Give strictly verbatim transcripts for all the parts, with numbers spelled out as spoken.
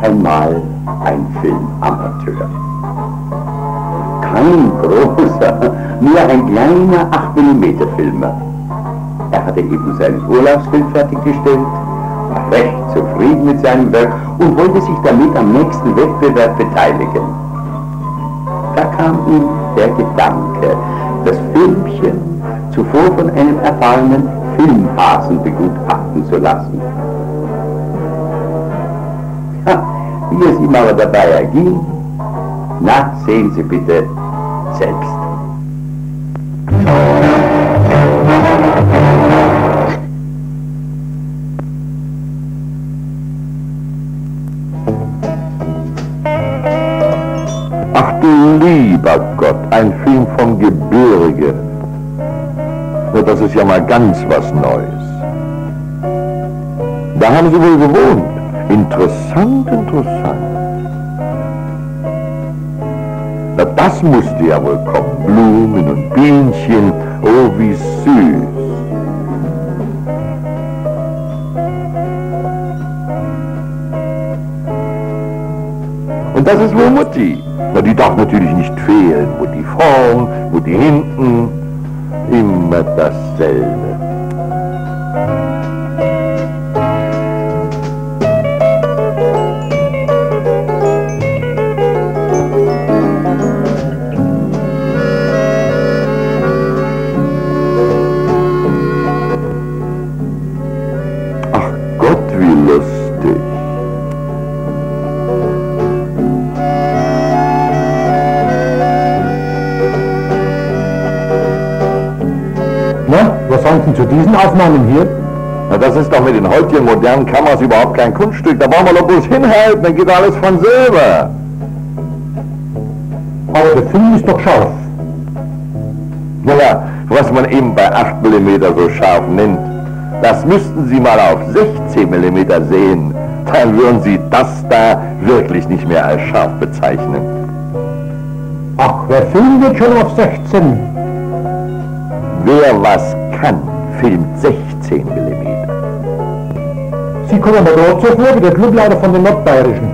einmal ein Filmamateur. Kein großer, nur ein kleiner acht Millimeter Filmer. Er hatte eben seinen Urlaubsfilm fertiggestellt, war recht zufrieden mit seinem Werk und wollte sich damit am nächsten Wettbewerb beteiligen. Da kam ihm der Gedanke, das Filmchen zuvor von einem erfahrenen Filmhasen begutachten zu lassen. Ha, wie es ihm aber dabei erging, na, sehen Sie bitte selbst. Ach du lieber Gott, ein Film vom Gebirge. Na, das ist ja mal ganz was Neues. Da haben Sie wohl gewohnt. Interessant, interessant. Na, das musste ja wohl kommen. Blumen und Bienchen, oh wie süß. Und das ist wohl Mutti. Na, die darf natürlich nicht fehlen. Mutti vorn, Mutti hinten, immer dasselbe. Was sagen Sie zu diesen Aufnahmen hier? Na, das ist doch mit den heutigen modernen Kameras überhaupt kein Kunststück. Da brauchen wir doch bloß hinhalten, dann geht alles von selber. Aber der Film ist doch scharf. Naja, was man eben bei acht Millimeter so scharf nennt, das müssten Sie mal auf sechzehn Millimeter sehen. Dann würden Sie das da wirklich nicht mehr als scharf bezeichnen. Ach, wer filmt wird schon auf sechzehn? Wer was kann, filmt sechzehn Millimeter. Sie kommen aber gerade so vor wie der Clubleiter von den Nordbayerischen.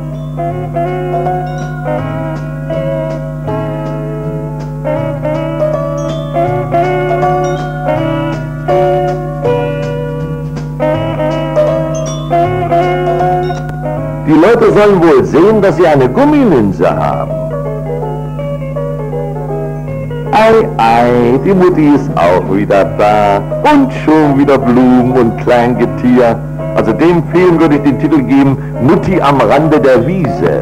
Die Leute sollen wohl sehen, dass sie eine Gummilinse haben. Ei, ei, die Mutti ist auch wieder da. Und schon wieder Blumen und Kleingetier. Also dem Film würde ich den Titel geben, Mutti am Rande der Wiese.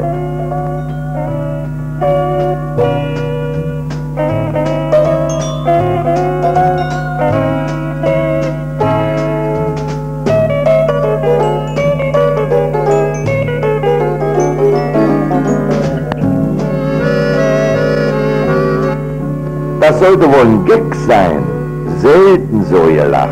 Das sollte wohl ein Gag sein. Selten so gelacht.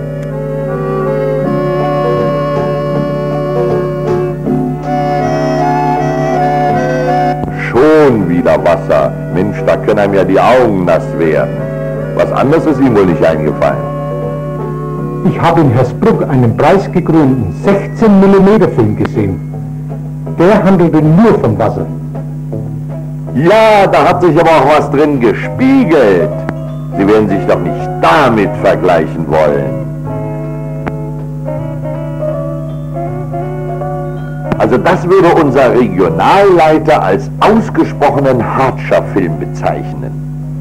Schon wieder Wasser. Mensch, da können einem ja die Augen nass werden. Was anderes ist ihm wohl nicht eingefallen. Ich habe in Hersbruck einen preisgekrönten sechzehn Millimeter Film gesehen. Der handelte nur von Wasser. Ja, da hat sich aber auch was drin gespiegelt. Sie werden sich doch nicht damit vergleichen wollen. Also das würde unser Regionalleiter als ausgesprochenen Hartscher-Film bezeichnen.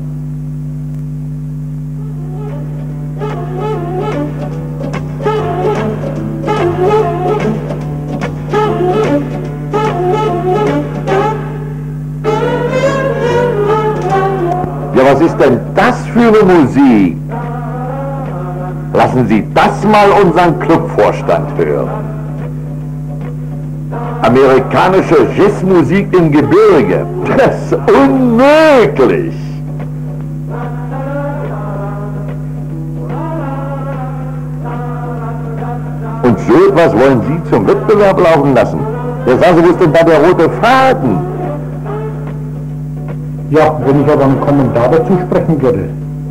Ja, was ist denn das für eine Musik? Lassen Sie das mal unseren Clubvorstand hören. Amerikanische Jazzmusik im Gebirge. Das ist unmöglich. Und so etwas wollen Sie zum Wettbewerb laufen lassen? Ja, sagen Sie, wo ist denn da der rote Faden? Ja, wenn ich aber einen Kommentar dazu sprechen würde.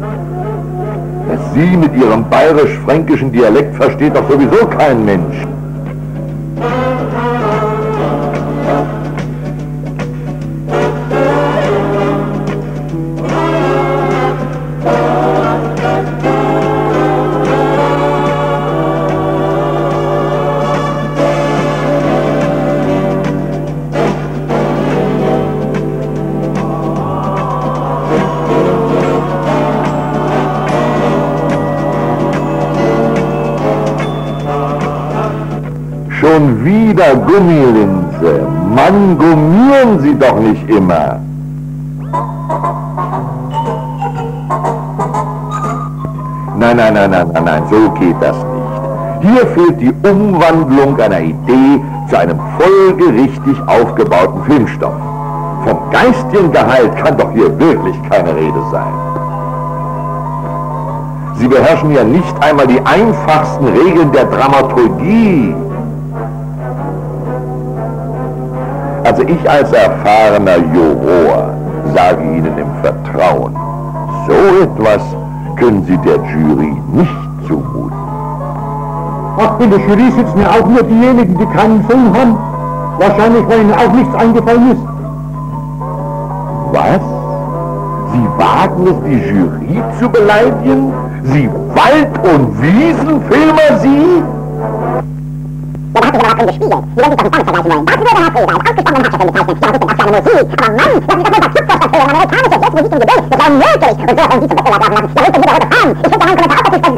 Sie mit Ihrem bayerisch-fränkischen Dialekt versteht doch sowieso kein Mensch. wieder Gummilinse. Mann, gummieren Sie doch nicht immer. Nein, nein, nein, nein, nein, nein, so geht das nicht. Hier fehlt die Umwandlung einer Idee zu einem folgerichtig aufgebauten Filmstoff. Vom geistigen Gehalt kann doch hier wirklich keine Rede sein. Sie beherrschen ja nicht einmal die einfachsten Regeln der Dramaturgie. Also ich als erfahrener Juror sage Ihnen im Vertrauen, so etwas können Sie der Jury nicht zumuten. Ach, in der Jury sitzen ja auch nur diejenigen, die keinen Film haben. Wahrscheinlich, weil ihnen auch nichts eingefallen ist. Was? Sie wagen es, die Jury zu beleidigen? Sie Wald- und Wiesenfilmer, Sie? Ja, da hat sich aber auch drin gespielt. Sie werden sich doch nicht damit vergleichen wollen. Das würde Herr Freda als ausgesprochenen Hauptdarsteller bezeichnen. Ja, gut, das ist keine Musik. Aber Mann, lassen Sie doch mal Flugzeugvorstellungen, amerikanische Jazzmusik im Gebirge. Das war unmöglich. Und so wollen Sie zum Wettbewerb laufen lassen. Ja, ruhig, wenn Sie da heute fahren. Ich finde, der Herr Kommissar auch, dass